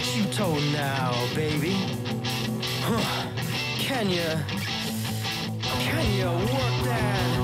you told now, baby? Huh. Can you work that?